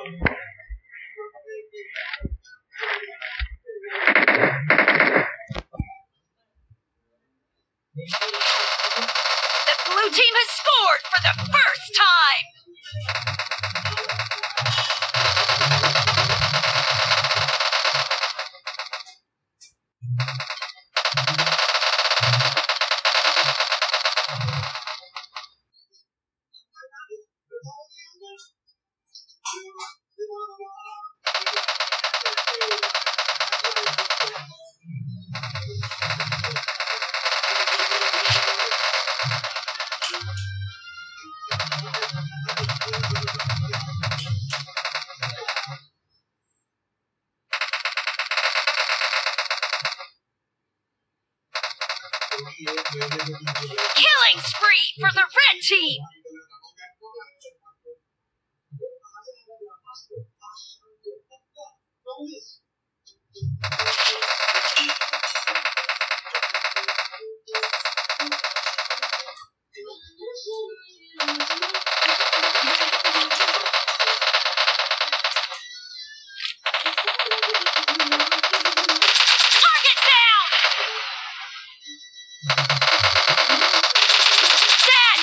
The blue team has scored for the first time! Killing spree for the red team! Target down! Dead!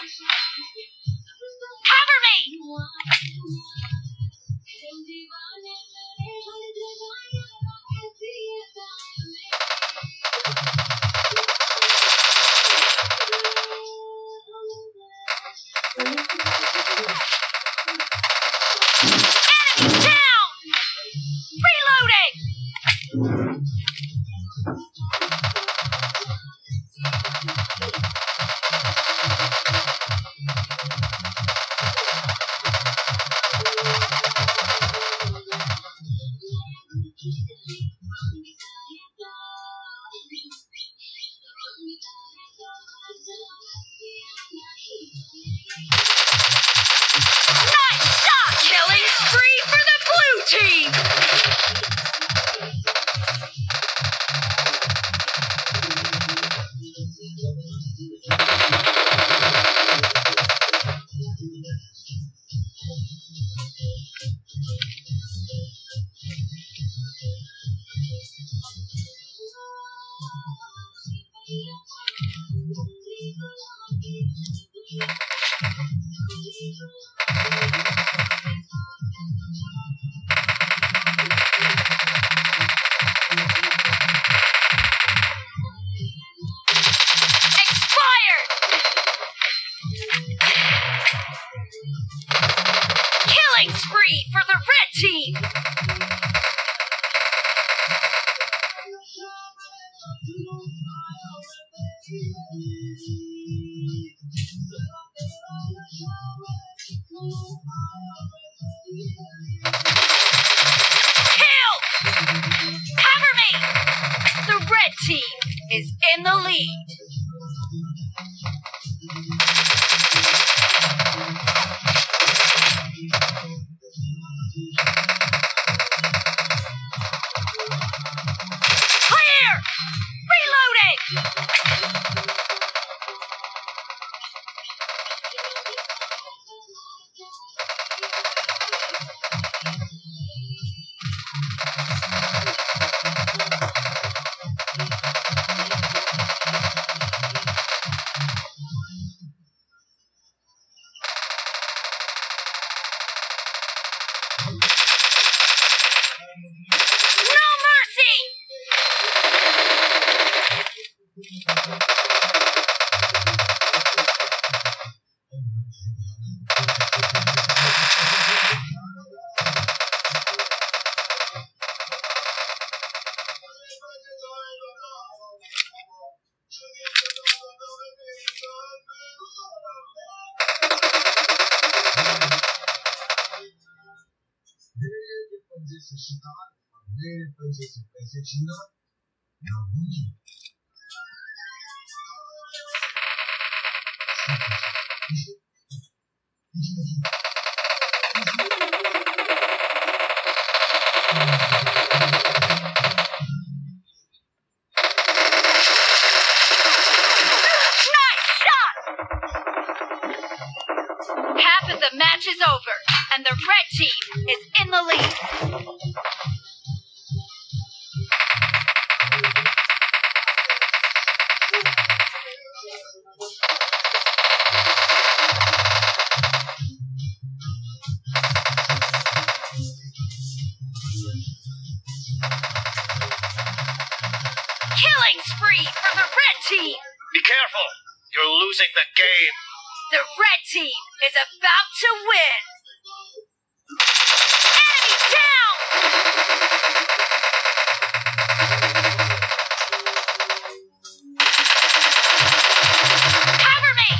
Cover me! Enemy down! Reloading! Nice shot! Killing spree for the blue team! Expired! Killing spree for the red team! Killed! Cover me! The red team is in the lead. Clear! Reloading! No mercy! Half of the match is over, and the red team team is in the lead. Killing spree for the red team. Be careful! You're losing the game. The red team is about to win. Enemy down! Cover me!